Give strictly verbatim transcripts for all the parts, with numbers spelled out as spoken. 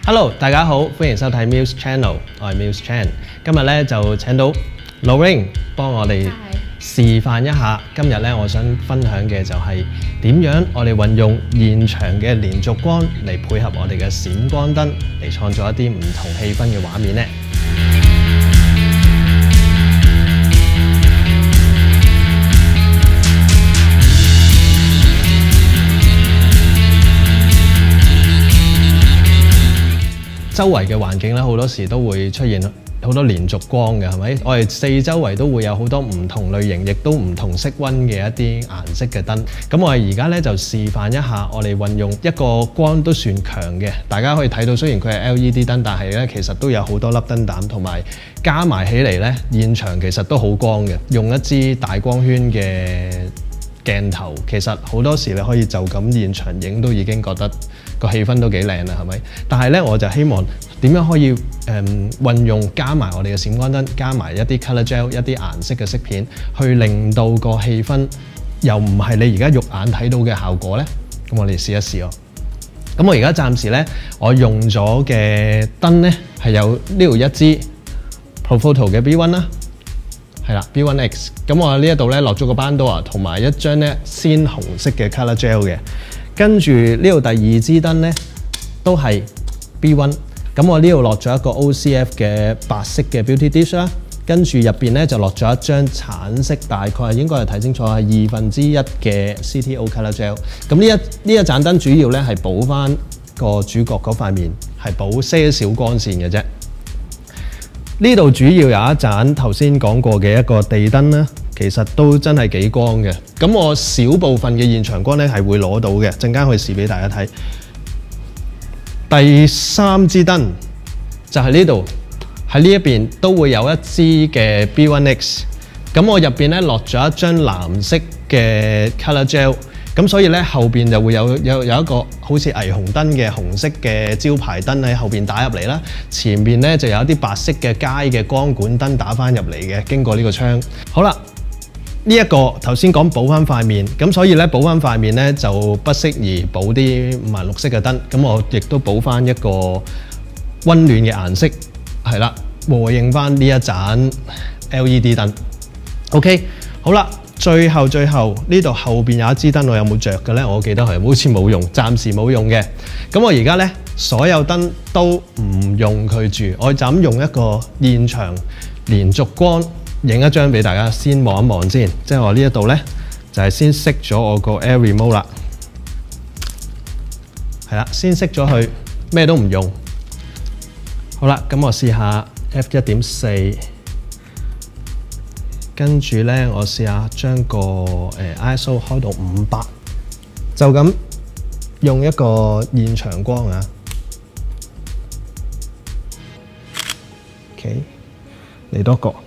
Hello， 大家好，歡迎收睇 Muse Channel， 我係 Muse Chan。今日咧就請到 Lorraine 幫我哋示範一下。今日咧我想分享嘅就係點樣我哋運用現場嘅連續光嚟配合我哋嘅閃光燈嚟創造一啲唔同氣氛嘅畫面咧。周圍嘅環境咧，好多時都會出現好多連續光嘅，係咪？我哋四周圍都會有好多唔同類型，亦都唔同色溫嘅一啲顏色嘅燈。咁我哋而家咧就示範一下，我哋運用一個光都算強嘅，大家可以睇到，雖然佢係 L E D 燈，但係咧其實都有好多粒燈膽，同埋加埋起嚟咧，現場其實都好光嘅。用一支大光圈嘅鏡頭，其實好多時你可以就咁現場影都已經覺得個氣氛都幾靚啦，係咪？但係咧，我就希望點樣可以誒、嗯、運用加埋我哋嘅閃光燈，加埋一啲 colour gel 一啲顏色嘅色片，去令到個氣氛又唔係你而家肉眼睇到嘅效果咧。咁我哋試一試哦。咁我而家暫時咧，我用咗嘅燈咧係有呢度一支 Profoto 嘅 B 一 啦。係啦 ，B 一 X。咁我呢一度咧落咗個班多啊，同埋一張咧鮮紅色嘅 colour gel 嘅。跟住呢度第二支燈咧都係 B 一。咁我呢度落咗一個 O C F 嘅白色嘅 Beauty Dish 啦。跟住入邊咧就落咗一張橙色，大概應該係睇清楚係二分之一嘅 C T O colour gel。咁呢一呢一盞燈主要咧係補翻個主角嗰塊面，係補些少光線嘅啫。呢度主要有一盞頭先講過嘅一個地燈啦，其實都真係幾光嘅。咁我少部分嘅現場光咧係會攞到嘅，陣間可以試俾大家睇。第三支燈就係呢度，喺呢一邊都會有一支嘅 B 一 X。咁我入邊咧落咗一張藍色嘅 colour gel。咁所以咧後邊就會有有有一個好似霓虹燈嘅紅色嘅招牌燈喺後邊打入嚟啦，前面咧就有一啲白色嘅街嘅光管燈打翻入嚟嘅，經過呢個窗。好啦，呢、這、一個頭先講補翻塊面，咁所以咧補翻塊面咧就不適宜補啲五顏六色嘅燈，咁我亦都補翻一個溫暖嘅顏色，係啦，和應翻呢一盞 L E D 燈。OK， 好啦。最後最後呢度後邊有一支燈，我有冇着嘅咧？我記得係好似冇用，暫時冇用嘅。咁我而家咧所有燈都唔用佢住，我就咁用一個現場連續光影一張俾大家先望一望先。即係我呢一度咧就係先熄咗我個 Air Remote 啦，係啦，先熄咗佢，咩都唔用。好啦，咁我試下 F 一點四。跟住咧，我試下將個誒 I S O 開到五百，就咁用一個現場光啊。OK， 嚟多個，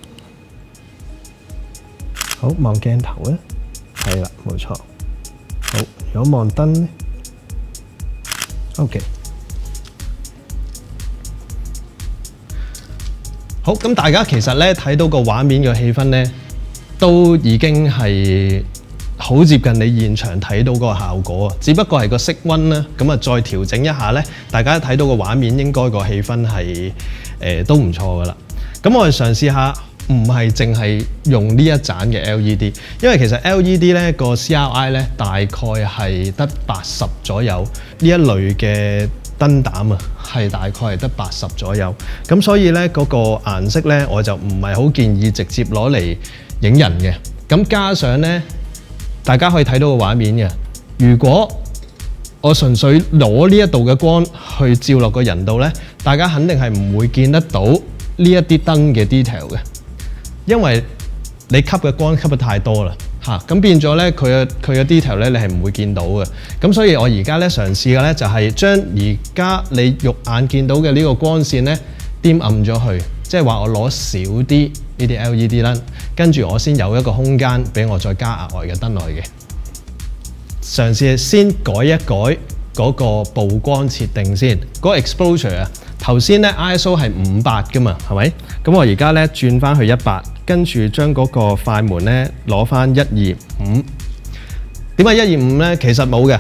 好，望鏡頭咧，係啦，冇錯。好，如果望燈咧 ，OK。好，咁大家其實咧睇到個畫面嘅氣氛咧，都已經係好接近你現場睇到個效果啊！只不過係個色溫啦，咁啊再調整一下咧，大家睇到個畫面應該個氣氛係誒、呃、都唔錯噶啦。咁我哋嘗試下，唔係淨係用呢一盞嘅 L E D， 因為其實 L E D 咧個 C R I 咧大概係得八十左右，呢一類嘅燈膽啊，係大概係得八十左右，咁所以咧嗰個顏色咧，我就唔係好建議直接攞嚟影人嘅。咁加上咧，大家可以睇到個畫面嘅。如果我純粹攞呢一度嘅光去照落個人度咧，大家肯定係唔會見得到呢一啲燈嘅 detail 嘅，因為你吸嘅光吸得太多啦。嚇，咁變咗咧，佢嘅佢嘅 detail 咧，你係唔會見到嘅。咁所以我而家咧嘗試嘅咧，就係將而家你肉眼見到嘅呢個光線咧，掂暗咗去，即係話我攞少啲呢啲 L E D 燈，跟住我先有一個空間俾我再加額外嘅燈落去嘅。嘗試先改一改嗰個曝光設定先，嗰個 exposure 啊，頭先咧 I S O 係五百噶嘛，係咪？咁我而家咧轉翻去一百。跟住將嗰個快門咧攞翻一二五，點解一二五咧？其實冇嘅，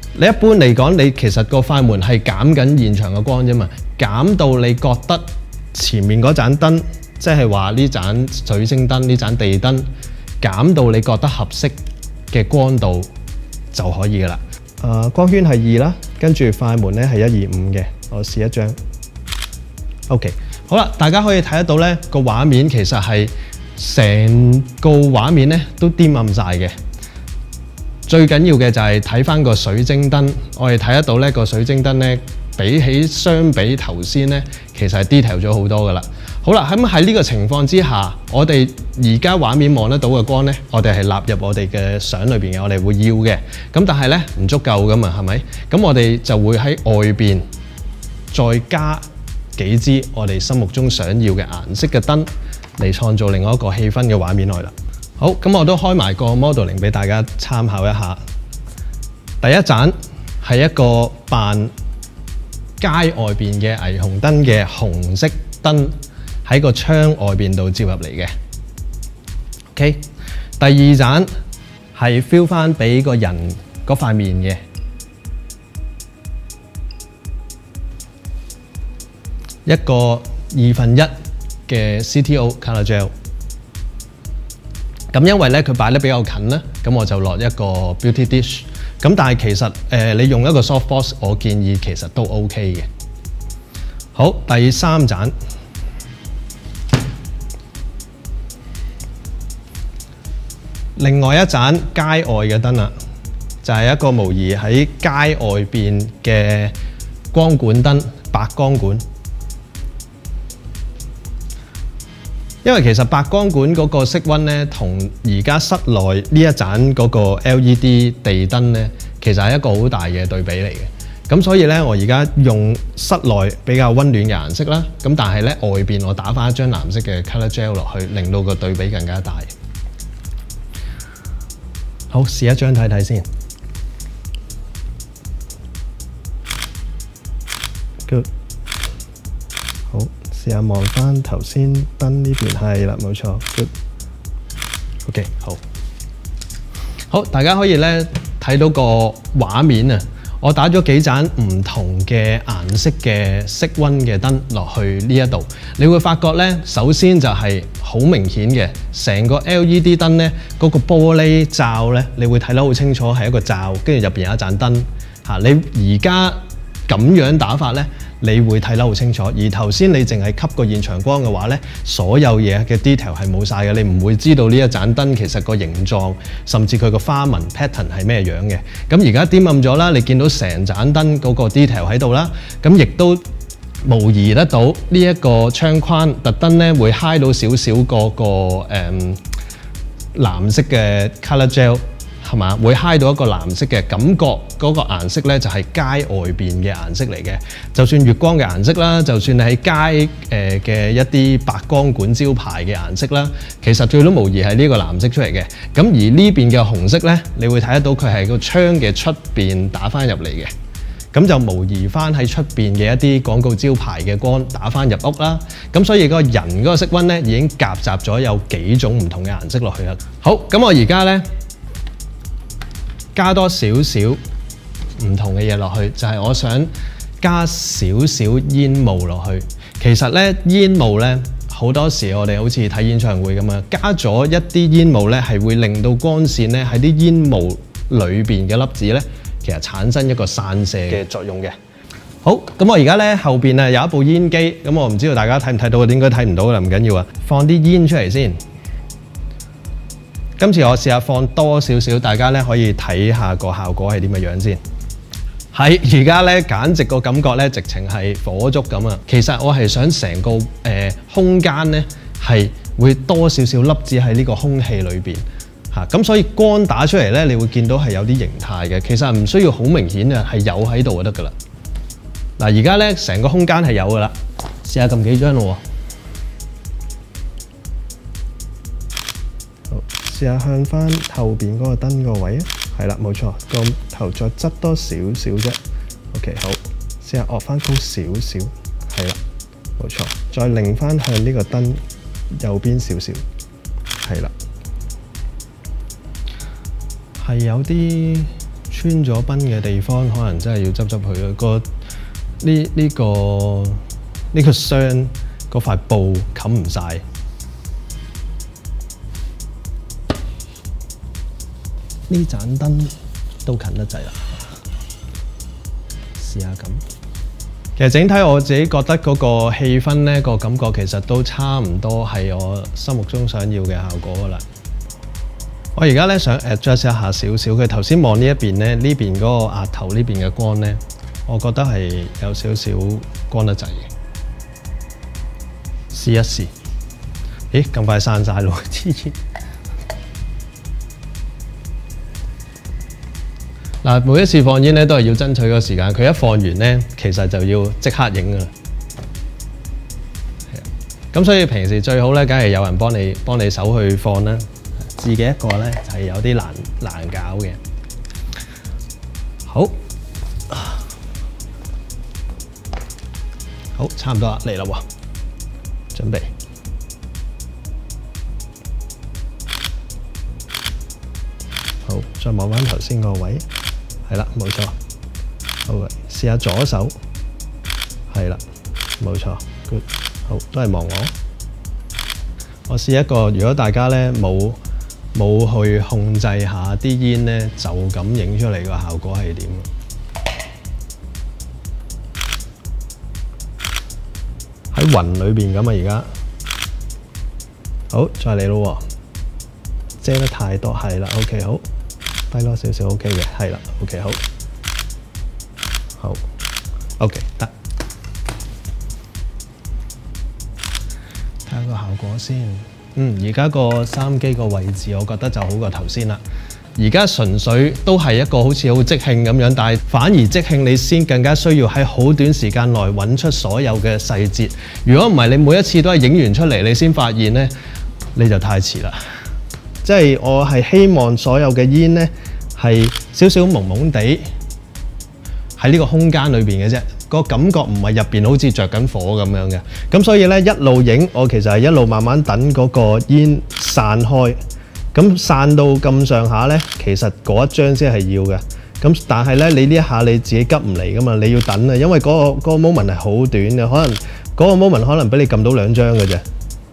你一般嚟講，你其實個快門係減緊現場嘅光啫嘛，減到你覺得前面嗰盞燈，即係話呢盞水晶燈、呢盞地燈，減到你覺得合適嘅光度就可以噶啦。誒、呃、光圈係二啦，跟住快門咧係一二五嘅，我試一張。OK， 好啦，大家可以睇得到咧個畫面其實係成個畫面咧都顛暗晒嘅。最緊要嘅就係睇翻個水晶燈，我哋睇得到咧個水晶燈咧比起相比頭先咧，其實係 detail 咗好多噶啦。好啦，咁喺呢個情況之下，我哋而家畫面望得到嘅光咧，我哋係納入我哋嘅相裏邊嘅，我哋會要嘅。咁但係咧唔足夠噶嘛，係咪？咁我哋就會喺外邊再加幾支我哋心目中想要嘅顏色嘅燈，嚟創造另外一個氣氛嘅畫面來啦。好，咁我都開埋個 modeling 俾大家參考一下。第一盞係一個扮街外邊嘅霓虹燈嘅紅色燈喺個窗外邊度照入嚟嘅。OK， 第二盞係 feel 翻俾個人嗰塊面嘅，一個二分一嘅 C T O Color Gel。咁因為咧佢擺得比較近咧，咁我就落一個 Beauty Dish。咁但係其實誒、呃、你用一個 Soft Box， 我建議其實都 OK 嘅。好，第三盞，另外一盞街外嘅燈啦，就係、是、一個模擬喺街外邊嘅光管燈，白光管。因為其實白光管嗰個色溫咧，同而家室內呢一盞嗰個 L E D 地燈咧，其實係一個好大嘅對比嚟嘅。咁所以咧，我而家用室內比較溫暖嘅顏色啦，咁但係咧外邊我打返一張藍色嘅 Color Gel 落去，令到個對比更加大。好，試一張睇睇先。Good。好。試下望翻頭先燈呢邊，係啦，冇錯。Good。OK， 好。好，大家可以咧睇到個畫面啊！我打咗幾盞唔同嘅顏色嘅色溫嘅燈落去呢一度，你會發覺咧，首先就係好明顯嘅，成個 L E D 燈咧嗰個玻璃罩咧，你會睇得好清楚係一個罩，跟住入邊有一盞燈嚇。你而家咁樣打法咧，你會睇得好清楚。而頭先你淨係吸個現場光嘅話咧，所有嘢嘅 detail 係冇晒嘅，你唔會知道呢一盞燈其實個形狀，甚至佢個花紋 pattern 係咩樣嘅。咁而家點暗咗啦，你見到成盞燈嗰個 detail 喺度啦，咁亦都模擬得到呢一個窗框，特登咧會 high 到少少嗰個誒、嗯、藍色嘅 color gel。係嘛？會揩到一個藍色嘅感覺，嗰個顏色咧就係街外邊嘅顏色嚟嘅。就算月光嘅顏色啦，就算你喺街誒嘅一啲白光管招牌嘅顏色啦，其實最多模擬係呢個藍色出嚟嘅。咁而呢邊嘅紅色咧，你會睇得到佢係個窗嘅出邊打翻入嚟嘅。咁就模擬翻喺出邊嘅一啲廣告招牌嘅光打翻入屋啦。咁所以個人嗰個色溫咧已經夾雜咗有幾種唔同嘅顏色落去啦。好，咁我而家咧，加多少少唔同嘅嘢落去，就係、是、我想加少少煙霧落去。其實咧，煙霧咧好多時我哋好似睇演唱會咁樣，加咗一啲煙霧咧，係會令到光線咧喺啲煙霧裏邊嘅粒子咧，其實產生一個散射嘅作用嘅。好，咁我而家咧後邊啊有一部煙機，咁我唔知道大家睇唔睇到，應該睇唔到啦，唔緊要啊，放啲煙出嚟先。今次我試下放多少少，大家咧可以睇下個效果係點嘅樣先。係而家咧，簡直個感覺咧，直情係火燭咁啊！其實我係想成個誒、呃、空間咧係會多少少粒子喺呢個空氣裏邊嚇，咁、啊、所以光打出嚟咧，你會見到係有啲形態嘅。其實唔需要好明顯嘅，係有喺度就得噶啦。嗱，而家咧成個空間係有噶啦，試下撳幾張咯喎。試下向翻後邊嗰個燈個位啊，係啦，冇錯，個頭再側多少少啫。OK， 好，試下惡翻高少少，係啦，冇錯，再擰翻向呢個燈右邊少少，係啦，係有啲穿咗邊嘅地方，可能真係要執執佢咯。個呢呢個呢個箱嗰塊布冚唔晒。呢盞燈都近得滯啦，試下咁。其實整體我自己覺得嗰個氣氛呢，個感覺其實都差唔多係我心目中想要嘅效果噶啦。我而家咧想 adjust 一下少少，佢頭先望呢一邊咧，呢邊嗰個額頭呢邊嘅光咧，我覺得係有少少光得滯嘅。試一試，咦咁快散晒咯！黐線。嗱，每一次放煙咧都係要爭取個時間，佢一放完咧，其實就要即刻影噶啦。咁所以平時最好咧，梗係有人幫你幫你手去放啦。自己一個咧就係有啲難難搞嘅。好，好，差唔多啦，嚟啦喎，準備。好，再望翻頭先個位，係啦，冇錯。好，試下左手，係啦，冇錯 ，good。好，都係望我。我試一個，如果大家咧冇冇去控制下啲煙咧，就咁影出嚟個效果係點？喺雲裏邊咁啊！而家好，再嚟咯喎，遮得太多係啦 ，OK 好，低多少少 OK 嘅，係啦 ，OK 好，好 OK 得，睇下個效果先。嗯，而家個收音機個位置，我覺得就好過頭先啦。而家純粹都係一個好似好即興咁樣，但係反而即興你先更加需要喺好短時間內揾出所有嘅細節。如果唔係，你每一次都係影完出嚟，你先發現呢，你就太遲啦。即係我係希望所有嘅煙呢係少少朦朦地喺呢個空間裏邊嘅啫。個感覺唔係入邊好似着緊火咁樣嘅，咁所以咧一路影，我其實係一路慢慢等嗰個煙散開，咁散到咁上下咧，其實嗰一張先係要嘅。咁但係咧，你呢一下你自己急唔嚟噶嘛，你要等啊，因為嗰個嗰個 moment 係好短嘅，可能嗰個 moment 可能俾你撳到兩張嘅啫。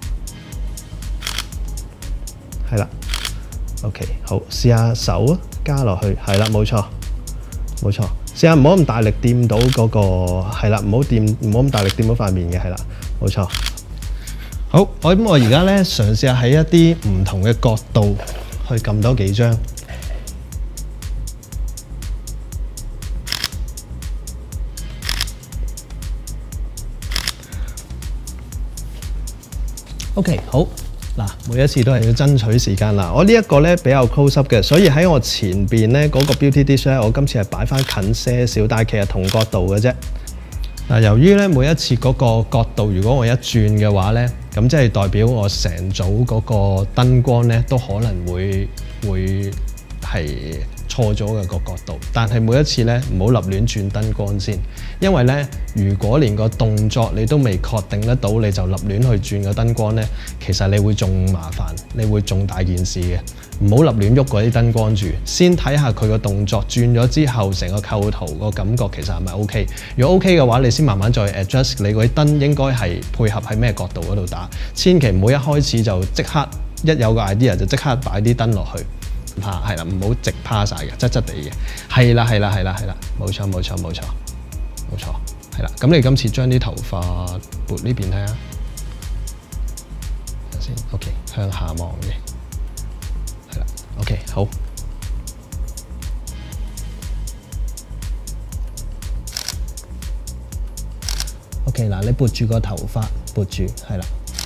係啦 ，OK， 好，試下手啊，加落去，係啦，冇錯，冇錯。試下唔好咁大力掂到嗰個，係啦，唔好掂，唔好咁大力掂到塊面嘅，係啦，冇錯。好，我咁我而家咧嘗試下喺一啲唔同嘅角度去撳多幾張。OK， 好。嗱，每一次都係要爭取時間啦。我呢一個咧比較 close up 嘅，所以喺我前邊咧嗰個 beauty dish 咧，我今次係擺翻近些少，但係其實同角度嘅啫。嗱，由於咧每一次嗰個角度，如果我一轉嘅話咧，咁即係代表我成組嗰個燈光咧都可能會會係錯咗嘅個角度。但係每一次咧唔好立亂轉燈光先，因為咧如果連個動作你都未確定得到，你就立亂去轉個燈光咧，其實你會仲麻煩，你會仲大件事嘅。唔好立亂喐嗰啲燈光住，先睇下佢個動作轉咗之後，成個構圖個感覺其實係咪 OK？ 如果 OK 嘅話，你先慢慢再 adjust 你嗰啲燈應該係配合喺咩角度嗰度打，千祈唔好一開始就即刻一有個 idea 就即刻擺啲燈落去。趴係啦，唔好直趴晒嘅，側側地嘅，係啦係啦係啦係啦，冇錯冇錯冇錯冇錯，係啦。咁你今次將啲頭髮撥呢邊睇下，睇先 ，OK， 向下望嘅，係啦 ，OK， 好。OK， 嗱，你撥住個頭髮，撥住，係啦，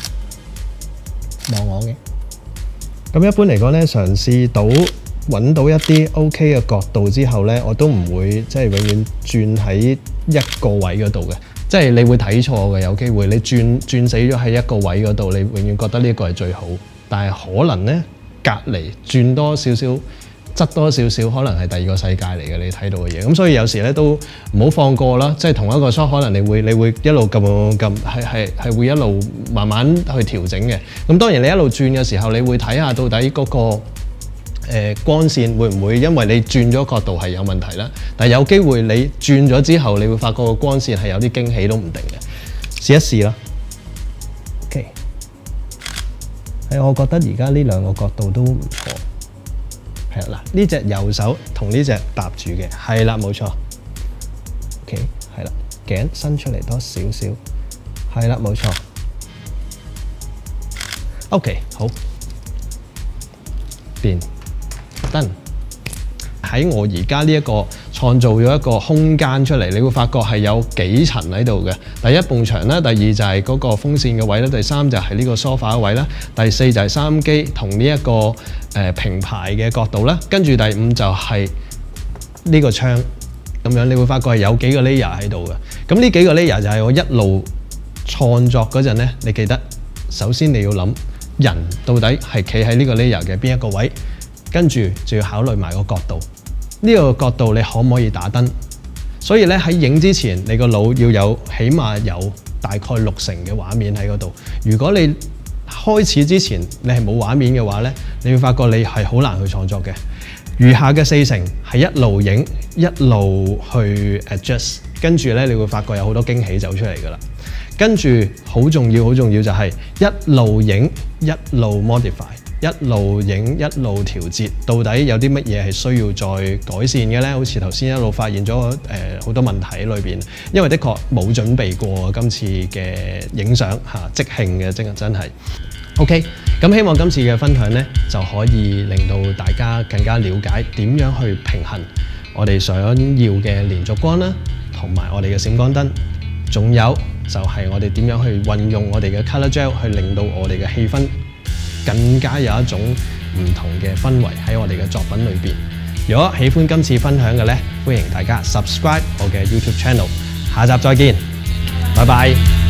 望我嘅。咁一般嚟講咧，嘗試到揾到一啲 OK 嘅角度之後咧，我都唔會即係永遠轉喺一個位嗰度嘅，即係你會睇錯嘅，有機會你轉轉死咗喺一個位嗰度，你永遠覺得呢一個係最好，但係可能咧隔離轉多少少，側多少少，可能係第二個世界嚟嘅，你睇到嘅嘢。咁所以有時咧都唔好放過啦，即係同一個 shot 可能你會你會一路撳撳係係係會一路慢慢去調整嘅。咁當然你一路轉嘅時候，你會睇下到底嗰個誒呃、光線會唔會因為你轉咗角度係有問題啦？但係有機會你轉咗之後，你會發覺個光線係有啲驚喜都唔定嘅。試一試啦。OK， 係我覺得而家呢兩個角度都唔錯。係啦，呢隻右手同呢隻搭住嘅，係啦，冇錯。OK， 係啦，頸伸出嚟多少少，係啦，冇錯。OK， 好，變得喺我而家呢一個創造咗一個空間出嚟，你會發覺係有幾層喺度嘅。第一埲牆啦，第二就係嗰個風扇嘅位啦，第三就係呢個 sofa 嘅位啦，第四就係收音機同呢一個誒、呃、平排嘅角度啦，跟住第五就係呢個窗咁樣，你會發覺係有幾個 layer 喺度嘅。咁呢幾個 layer 就係我一路創作嗰陣咧，你記得首先你要諗人到底係企喺呢個 layer 嘅邊一個位，跟住就要考慮埋個角度。呢個角度你可唔可以打燈？所以咧喺影之前，你個腦要有起碼有大概六成嘅畫面喺嗰度。如果你開始之前你係冇畫面嘅話咧，你會發覺你係好難去創作嘅。餘下嘅四成係一路影一路去 adjust， 跟住咧你會發覺有好多驚喜走出嚟㗎啦。跟住好重要好重要就係一路影一路 modify， 一路影一路調節，到底有啲乜嘢係需要再改善嘅咧？好似頭先一路發現咗誒好多問題喺裏邊，因為的確冇準備過今次嘅影相嚇，即興嘅真真係。OK， 咁希望今次嘅分享咧就可以令到大家更加了解點樣去平衡我哋想要嘅連續光啦，同埋我哋嘅閃光燈，仲有就係我哋點樣去運用我哋嘅 Color Gel 去令到我哋嘅氣氛更加有一種唔同嘅氛圍喺我哋嘅作品裏邊。如果喜歡今次分享嘅咧，歡迎大家 subscribe 我嘅 YouTube channel。下集再見，拜拜。